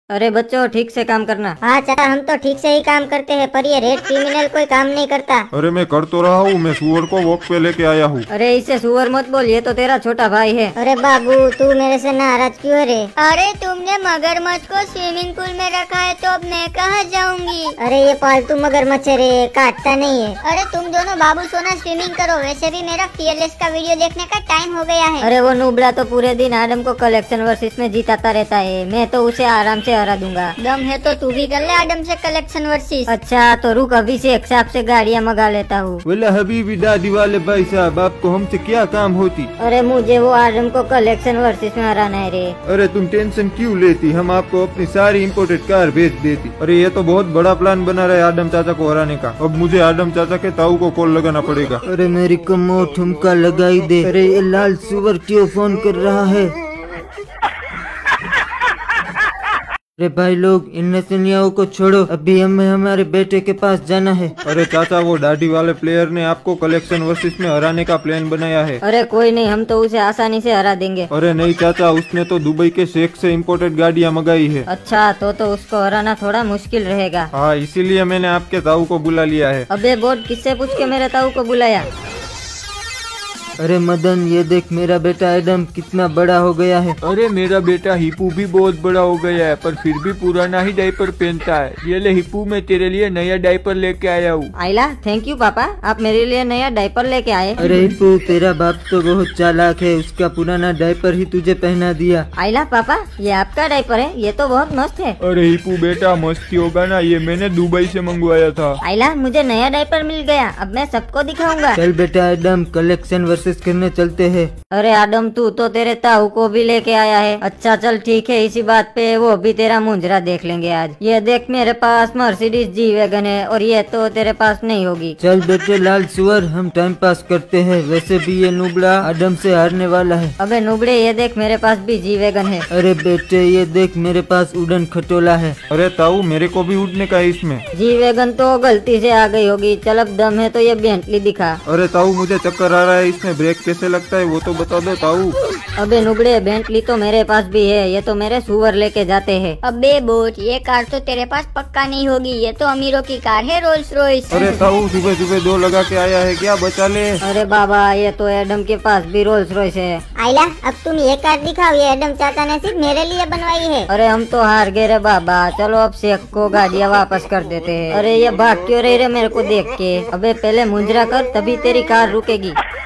अरे बच्चों ठीक से काम करना। हाँ चाचा, हम तो ठीक से ही काम करते हैं, पर ये रेड क्रिमिनल कोई काम नहीं करता। अरे मैं कर तो रहा हूँ, मैं सुअर को वॉक पे लेके आया हूँ। अरे इसे सुअर मत बोल, ये तो तेरा छोटा भाई है। अरे बाबू तू मेरे से नाराज क्यों है रे? अरे तुमने मगरमच्छ को स्विमिंग पूल में रखा है तो अब मैं कहाँ जाऊंगी? अरे ये पालतू मगरमच्छ है रे, काटता नहीं है। अरे तुम दोनों बाबू सोना स्विमिंग करो, वैसे भी मेरा फीयरलेस का वीडियो देखने का टाइम हो गया है। अरे वो नुबड़ा तो पूरे दिन आदम को कलेक्शन वर्सेस में जीताता रहता है, मैं तो उसे आराम से हरा दूंगा। दम है तो तू भी कर ले आदम से कलेक्शन वर्सेस। अच्छा तो रुक, अभी से एक हिसाब से गाड़ियाँ मंगा लेता हूँ। बोला हबीबी दादी वाले भाई साहब, आपको हमसे क्या काम होती? अरे मुझे वो आदम को कलेक्शन वर्सेस में हराना है रे। अरे तुम टेंशन क्यों लेती, हम आपको अपनी सारी इम्पोर्टेड कार भेज देती। अरे ये तो बहुत बड़ा प्लान बना रहा है आदम चाचा को हराने का। अब मुझे आदम चाचा के ताऊ को कॉल लगाना पड़ेगा। अरे मेरी कमो ठुमका लगाई दे। अरे ये लाल सुअर क्यों फोन कर रहा है? अरे भाई लोग, इन नसलियों को छोड़ो, अभी हमें हमारे बेटे के पास जाना है। अरे चाचा, वो दाढ़ी वाले प्लेयर ने आपको कलेक्शन वर्सेस में हराने का प्लान बनाया है। अरे कोई नहीं, हम तो उसे आसानी से हरा देंगे। अरे नहीं चाचा, उसने तो दुबई के शेख से इम्पोर्टेड गाड़ियाँ मंगाई है। अच्छा तो उसको हराना थोड़ा मुश्किल रहेगा। हाँ, इसीलिए मैंने आपके ताऊ को बुला लिया है। अबे बोर्ड, किससे पूछ के मेरे ताऊ को बुलाया? अरे मदन, ये देख मेरा बेटा एडम कितना बड़ा हो गया है। अरे मेरा बेटा हिप्पू भी बहुत बड़ा हो गया है, पर फिर भी पुराना ही डायपर पहनता है। ये ले हिप्पू, मैं तेरे लिए नया डायपर लेके आया हूँ। आइला, थैंक यू पापा, आप मेरे लिए नया डायपर लेके आए। अरे हिप्पू, तेरा बाप तो बहुत चालाक है, उसका पुराना डायपर ही तुझे पहना दिया। आइला पापा, ये आपका डायपर है, ये तो बहुत मस्त है। अरे हिप्पू बेटा, मस्ती होगा ना, ये मैंने दुबई से मंगवाया था। आइला, मुझे नया डायपर मिल गया, अब मैं सबको दिखाऊंगा। चल बेटा एडम, कलेक्शन वर्सेस करने चलते हैं। अरे आदम, तू तो तेरे ताऊ को भी लेके आया है। अच्छा चल ठीक है, इसी बात पे वो भी तेरा मुंजरा देख लेंगे आज। ये देख, मेरे पास मर्सिडीज जी वैगन है और ये तो तेरे पास नहीं होगी। चल बेटे लाल सुअर, हम टाइम पास करते हैं, वैसे भी ये नुबड़ा आदम से हारने वाला है। अबे नुबड़े, ये देख मेरे पास भी जी वैगन है। अरे बेटे ये देख, मेरे पास उड़न खटोला है। अरे ताऊ, मेरे को भी उड़ने का है इसमें। जी वैगन तो गलती से आ गई होगी, चल अब दम है तो ये बेंटली दिखा। अरे ताऊ, मुझे चक्कर आ रहा है, इसमें ब्रेक कैसे लगता है वो तो बता दो ताऊ। अबे नुबड़े, बेंटली तो मेरे पास भी है, ये तो मेरे सुअर लेके जाते हैं। अबे बोट, ये कार तो तेरे पास पक्का नहीं होगी, ये तो अमीरों की कार है, रोल्स रॉयस। अरे ताऊ, सुबह सुबह दो लगा के आया है क्या, बचा ले। अरे बाबा, ये तो एडम के पास भी रोल्स रॉयस है। आइला, अब तुम ये कार दिखाओ, ये एडम चाचा ने सिर्फ मेरे लिए बनवाई है। अरे हम तो हार गए रे बाबा, चलो अब शेख को गाड़ियाँ वापस कर देते हैं। अरे ये भाग क्यों रही रे मेरे को देख के? अबे पहले मुंजरा कर, तभी तेरी कार रुकेगी।